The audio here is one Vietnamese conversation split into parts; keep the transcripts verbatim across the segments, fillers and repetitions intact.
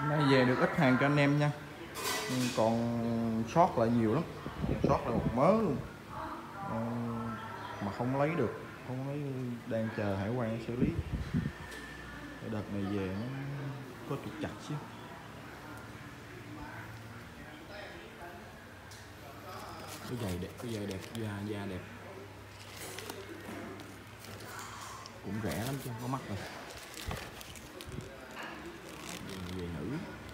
Nay về được ít hàng cho anh em nha, còn sót lại nhiều lắm, sót lại một mớ luôn mà không lấy được, không lấy, đang chờ hải quan xử lý. Cái đợt này về nó có trục chặt xíu. Cái giày đẹp, cái giày đẹp, da da đẹp, cũng rẻ lắm chứ không có mắc đâu. Về nữ,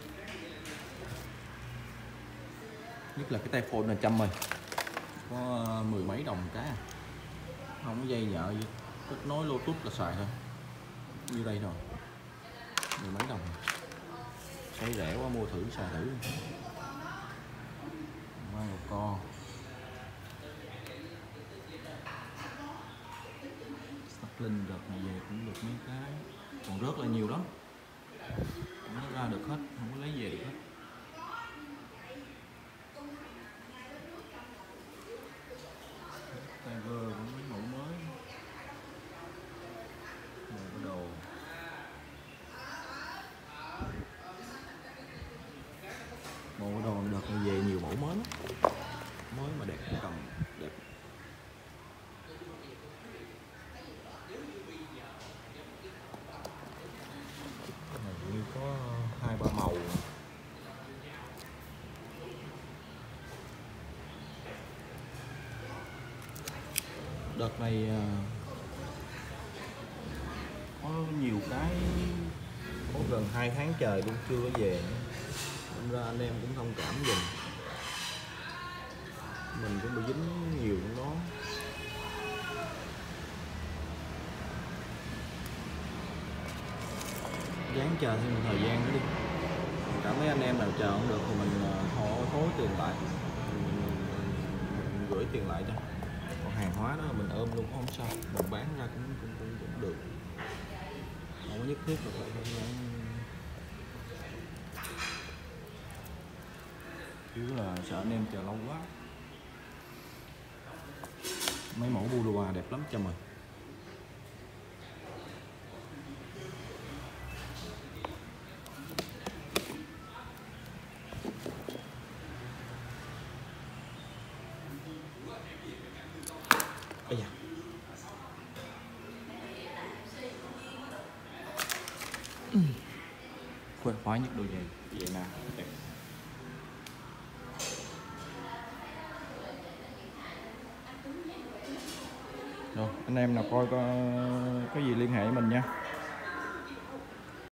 nhất là cái tay phone là trăm rồi, có mười mấy đồng cái à, không có dây nhợ gì, kết nối Lotus là xài thôi, như đây rồi, mười mấy đồng, thấy rẻ quá mua thử xài thử. Mang một con Starlink đợt này về cũng được mấy cái, còn rớt là nhiều lắm, không có ra được hết, không có lấy về được hết. Tiger cũng mấy mẫu mới, một cái đồ một cái đồ đợt này về nhiều mẫu mới lắm, mới mà đẹp, cầm đẹp. Này như có hai ba màu. Đợt này có nhiều cái, có gần hai tháng trời luôn chưa có về, nên ra anh em cũng thông cảm giùm, mình cũng bị dính nhiều trong đó. Dáng chờ thêm một thời gian nữa đi, cảm thấy anh em nào chờ không được thì mình họ thối tiền lại, mình gửi tiền lại cho. Còn hàng hóa đó mình ôm luôn cũng không sao, mình bán ra cũng cũng cũng, cũng được, không có nhất thiết là phải phải chứ là sợ anh em chờ lâu quá. Mấy mẫu Bulova đẹp lắm cho mình. Ây da. Quên khoái nhất đôi giày, giày nào đẹp. Rồi, anh em nào coi có cái gì liên hệ với mình nha.